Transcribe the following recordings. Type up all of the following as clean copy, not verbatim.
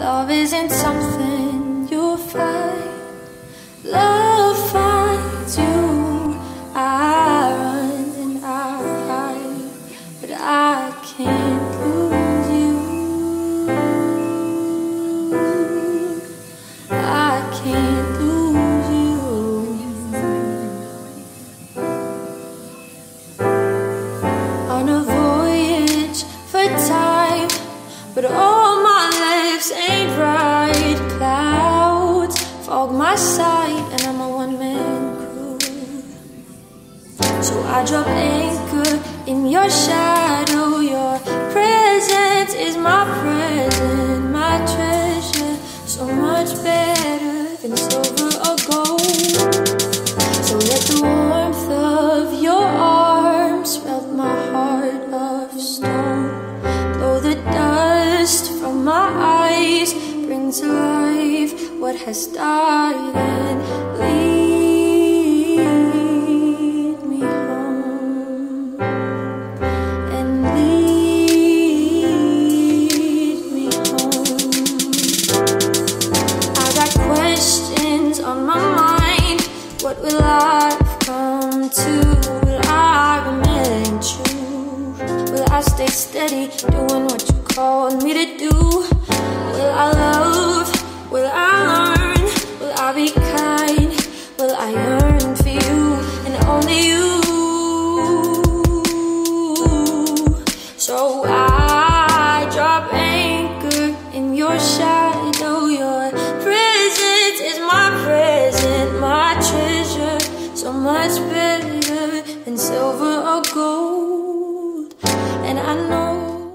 Love isn't something you'll find. Love finds you. I run and I hide, but I can't lose you. I can't lose you. On a voyage for time, but all my lips ain't right. Clouds fog my sight, and I'm a one-man crew. So I drop anchor in your shadow. Your presence is my present, my treasure. So much better than silver or gold. So let the warmth of your arms melt my heart of stone. Blow the dust from my eyes, bring to life what has died, and lead me home, and lead me home. I got questions on my mind. What will life come to? Will I remain true? Will I stay steady, doing what you called me to do? Will I love? Will I learn? Will I be kind? Will I yearn for you and only you? So I drop anchor in your shadow. Your presence is my present, my treasure. So much better than silver or gold. And I know.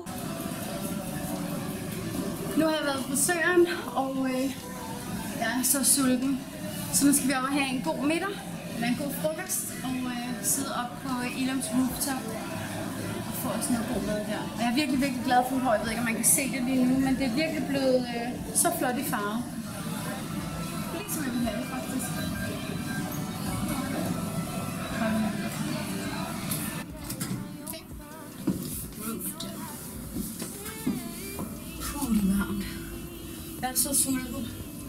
Nu har jeg været på søen, og jeg er så sulten. Så nu skal vi op og have en god middag, eller en god frokost, og sidde op på Ilums rooftop og få os noget god mad der. Og jeg er virkelig, virkelig glad for Hår. Jeg ved ikke, om man kan se det lige nu, men det er virkelig blevet så flot i farve. Ligesom jeg vil have det, faktisk. Jeg er så sulten.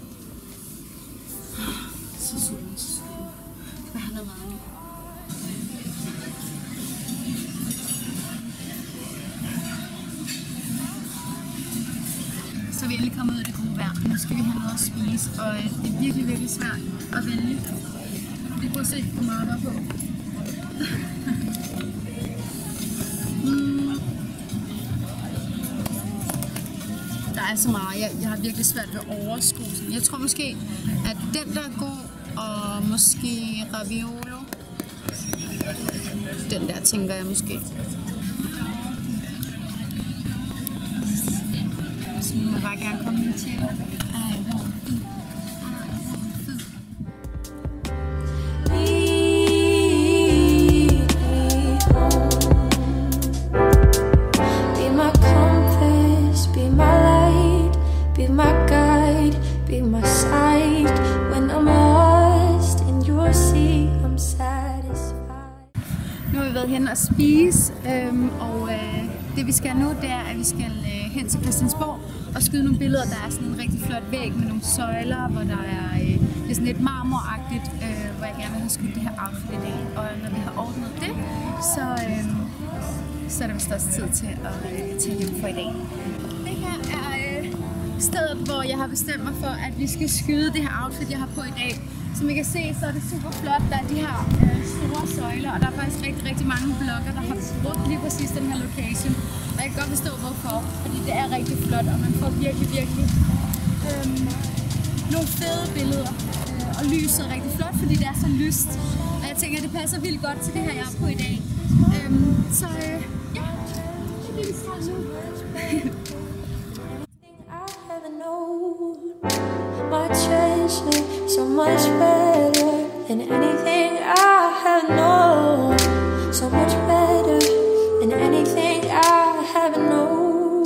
Så sulten, så sulten. Hvad har der været nu? Så er vi endelig kommet ud i det gode vejr. Nu skal vi have noget at spise, og det er virkelig, virkelig svært at vælge. Vi prøver at se, hvor meget der er på. Der er så meget. Jeg har virkelig svært ved at overskue. Jeg tror måske, at den der er god, og måske raviolo. Den der tænker jeg måske. Så må jeg bare gerne komme ind til. Nu har vi været hen og spise, og det vi skal nu, det er, at vi skal hen til Christiansborg og skyde nogle billeder. Der er sådan en rigtig flot væg med nogle søjler, hvor der er, det er sådan lidt marmoragtigt, hvor jeg gerne vil have skudt det her outfit i dag. Og når vi har ordnet det, så er det vist også tid til at tage hjem for i dag. Det her er stedet, hvor jeg har bestemt mig for, at vi skal skyde det her outfit, jeg har på i dag. Som I kan se, så er det super flot. Der er de her store søjler, og der er faktisk rigtig, rigtig mange blogger, der har brugt lige præcis den her location. Og jeg kan godt forstå hvorfor, fordi det er rigtig flot, og man får virkelig, virkelig nogle fede billeder. Og lyset er rigtig flot, fordi det er så lyst. Og jeg tænker, at det passer vildt godt til det her, jeg er på i dag. Så ja, det er det, vi skal nu. My treasure, so much better than anything I have known. So much better than anything I have known.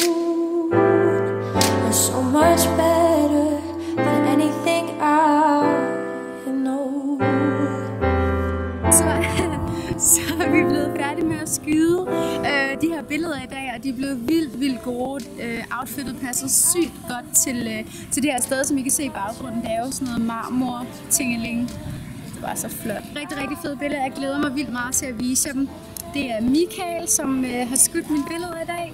So much better than anything I know. Så er vi blevet færdige med at skyde de her billeder. billeder i dag, og de er blevet vildt gode. Outfittet passer sygt godt til det her sted, som I kan se i baggrunden. Det er jo sådan noget marmor-tingeling. Det var så flot. Rigtig fede billeder. Jeg glæder mig vildt meget til at vise jer dem. Det er Michael, som har skudt mine billeder i dag.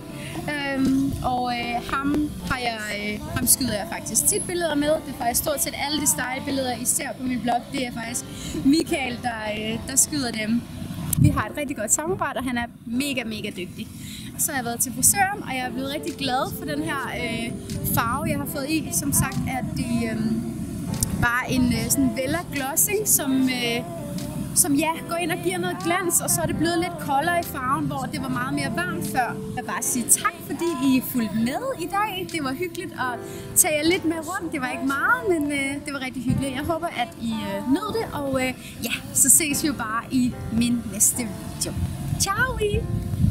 Ham skyder jeg faktisk tit billeder med. Det er faktisk stort set alle de style-billeder, I ser på min blog. Det er faktisk Michael, der skyder dem. Vi har et rigtig godt samarbejde, og han er mega dygtig. Så har jeg været til frisøren, og jeg er blevet rigtig glad for den her farve, jeg har fået i. Som sagt er det bare en sådan Vella glossing, som går ind og giver noget glans, og så er det blevet lidt koldere i farven, hvor det var meget mere varmt før. Jeg vil bare sige tak, fordi I fulgte med i dag. Det var hyggeligt at tage jer lidt med rundt. Det var ikke meget, men det var rigtig hyggeligt. Jeg håber, at I nød det, og så ses vi jo bare i min næste video. Ciao!